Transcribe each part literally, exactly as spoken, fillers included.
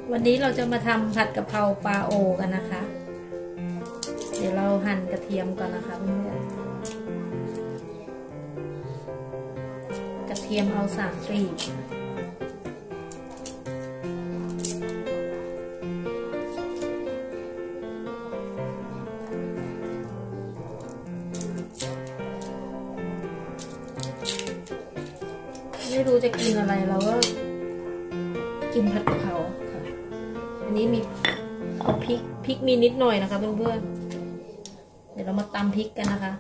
วันนี้เราจะมาทำผัดกะเพราปลาโอกันนะคะ เดี๋ยวเราหั่นกระเทียมก่อนนะคะเพื่อนๆกระเทียมเอาสามกลีบไม่รู้จะกินอะไรเราก็กินผัดกะเพราค่ะอันนี้มีเอาพริกพริกมีนิดหน่อยนะคะเพื่อนๆเดี๋ยวเรามาตำพริกกันนะคะ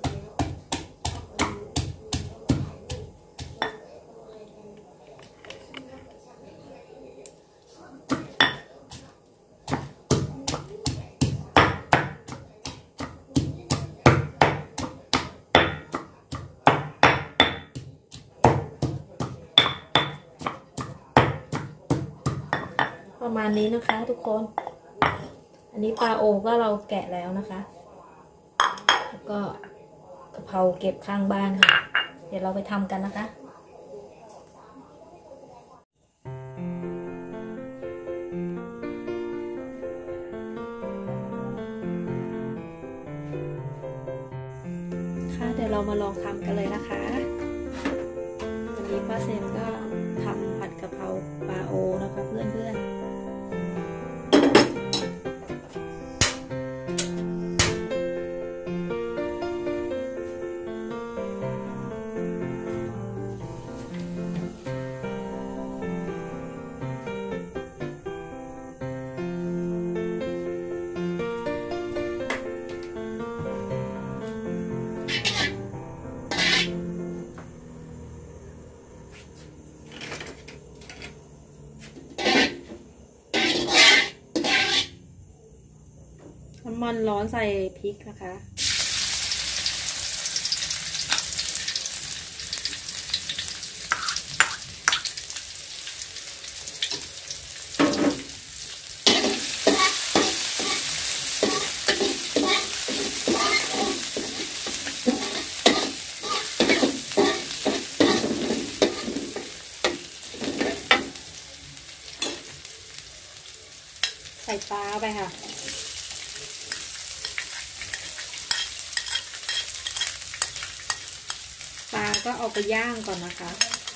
ประมาณนี้นะคะทุกคนอันนี้ปลาโอก็เราแกะแล้วนะคะแล้วก็กะเพราเก็บข้างบ้านค่ะเดี๋ยวเราไปทำกันนะคะค่ะเดี๋ยวเรามาลองทำกันเลยนะคะวันนี้ป้าเซนก็ทำผัดกะเพราปลาโอนะคะเพื่อนๆน้ำมันร้อนใส่พริกนะคะใส่ปลาไปค่ะปลาก็เอาไปย่างก่อนนะคะ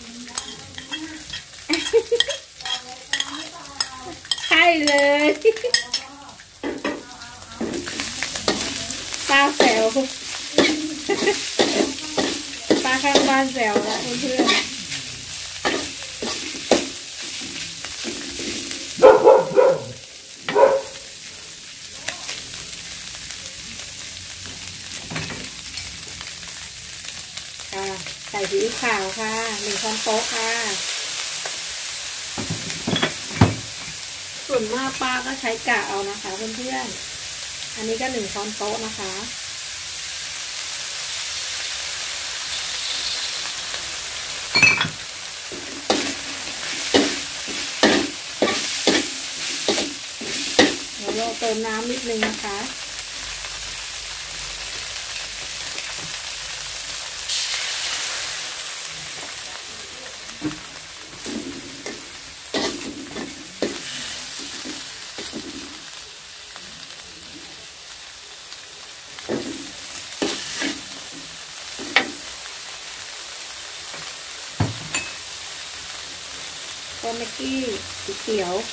ใช่เลยปลาแซวปลาข้างบ้านแซวแล้วเพื่อนใส่ซีอิ๊วขาวค่ะหนึ่งช้อนโต๊ะค่ะส่วนมากป้าก็ใช้กะเอานะคะเพื่อนๆอันนี้ก็หนึ่งช้อนโต๊ะนะคะเดี๋ยวเราเติมน้ำนิดนึงนะคะต้นเมกกี้สีเขียว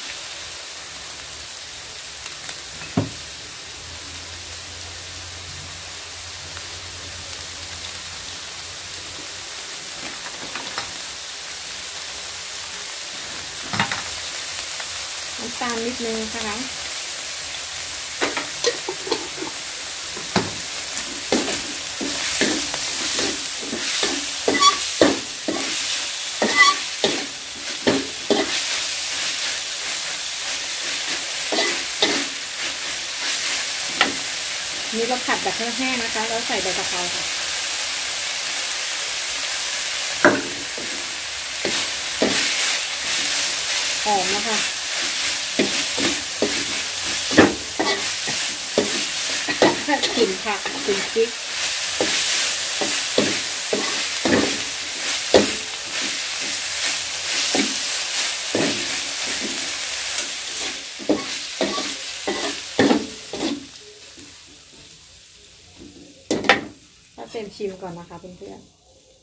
น้ำตาลนิดนึงนะคะนี่เราผัดแบบแห้งๆนะคะแล้วใส่ใบกะเพราค่ะหอมนะคะกลิ่นผักกลิ่นพริก ใชิมก่อนนะคะเพื่อนๆ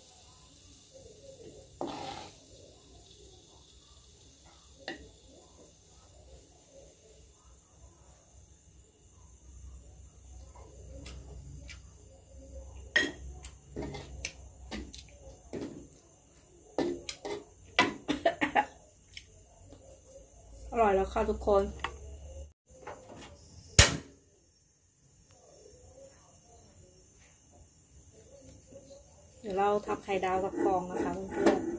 อร่อยแล้วค่ะทุกคนเดี๋ยวเราทับไข่ดาวกับฟองนะคะเพื่อนๆ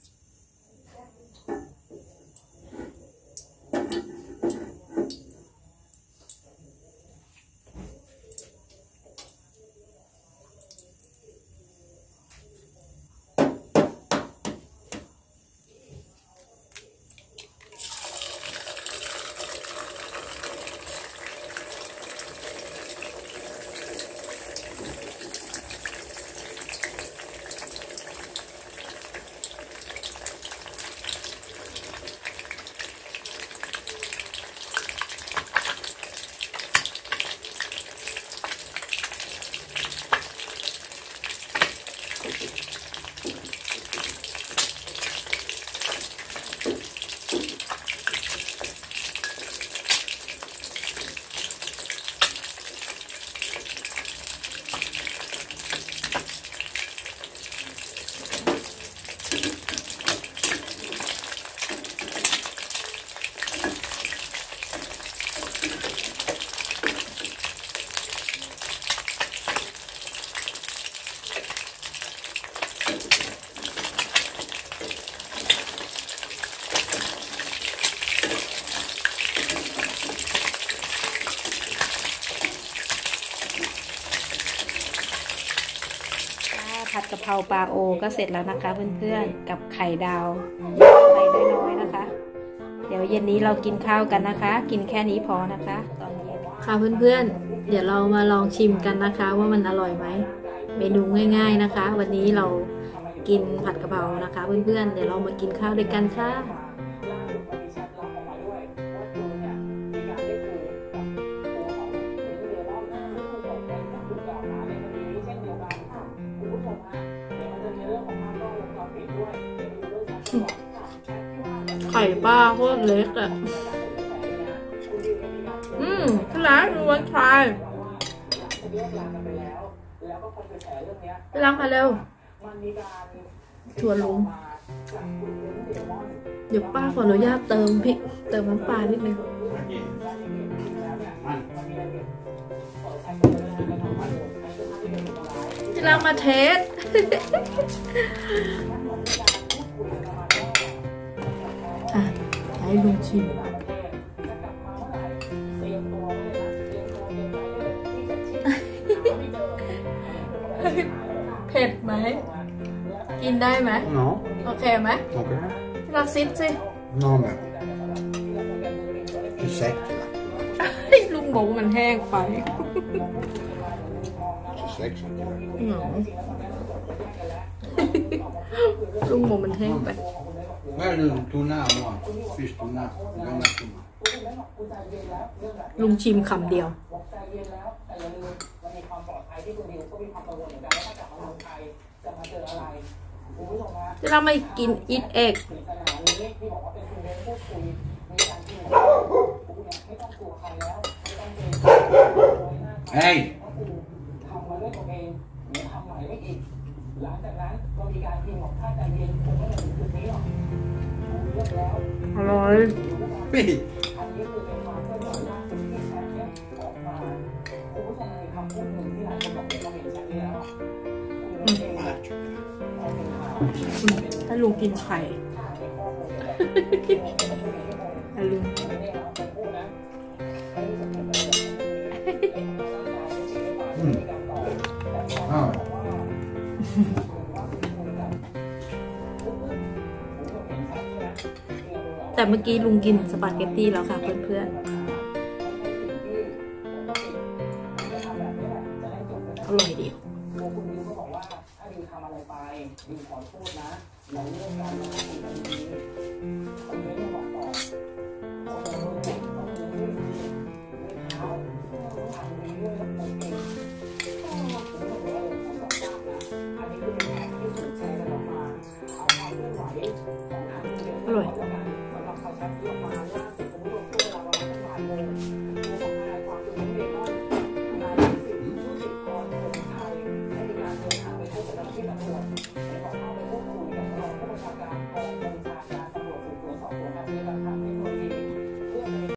ผัดกะเพราปลาโอก็เสร็จแล้วนะคะเพื่อนๆกับไข่ดาวใส่น้อยๆนะคะเดี๋ยวเย็นนี้เรากินข้าวกันนะคะกินแค่นี้พอนะคะตอนเย็นค่ะเพื่อนๆเดี๋ยวเรามาลองชิมกันนะคะว่ามันอร่อยไหมเมนูง่ายๆนะคะวันนี้เรากินผัดกะเพรานะคะเพื่อนๆเดี๋ยวเรามากินข้าวด้วยกันค่ะไข่ป้าโคตรเล็กอ่ะอืมที่ร้านดูวันทรายที่ร้านมาเร็วชวนลุงเดี๋ยวป้าขออนุญาตเติมพริกเติมน้ำปลานิดนึงที่ร้านมาเทสให้ลุงชิมเผ็ดไหมกินได้ไหม No. โอเคไหม Ok. รักซิดสิ No, ma. Che secco. ลุงบอกว่ามันแห้งไป Che secco. ลุงบอกมันแห้งไป Bello tuna, no. Fish tuna. Gonna tuna. ลุงชิมคำเดียวจะเราไม่กินอีทเอ็กเฮ้ยอร่อยให้ลุงกินไข่ให้ลุงอ้าวแต่เมื่อกี้ลุงกินสปาเกตตี้แล้วค่ะเพื่อนๆอร่อยดีอร่อย